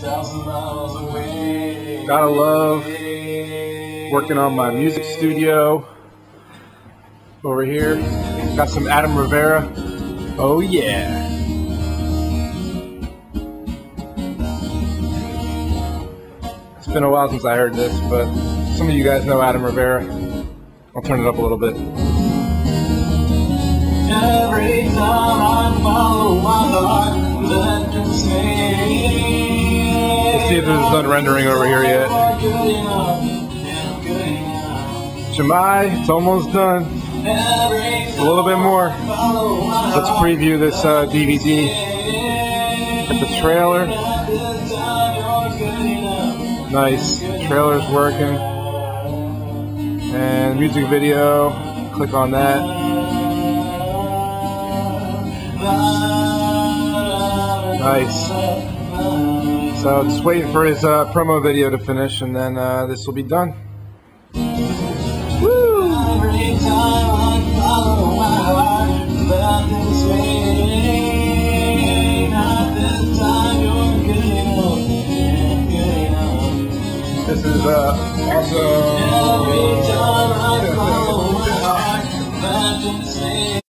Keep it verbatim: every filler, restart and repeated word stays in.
Gotta love working on my music studio over here. Got some Adam Rivera. Oh yeah. It's been a while since I heard this, but some of you guys know Adam Rivera. I'll turn it up a little bit. Every time I follow my heart, let them say. Let's see if this is done rendering over here yet. Shemai, it's almost done. A little bit more. Let's preview this uh, D V D. At the trailer. Nice. Trailer's working. And music video. Click on that. Nice. So just waiting for his uh, promo video to finish, and then uh, this will be done. Woo! This is uh, awesome.